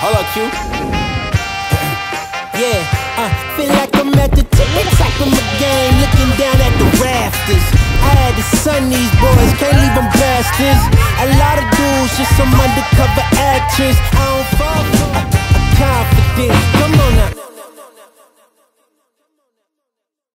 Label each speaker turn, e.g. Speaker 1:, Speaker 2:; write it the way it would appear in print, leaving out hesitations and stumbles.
Speaker 1: Hold up, Q.
Speaker 2: Yeah, feel like I'm at the top of my game, looking down at the rafters. I had to son these boys, can't leave them bastards. A lot of dudes, just some undercover actress. I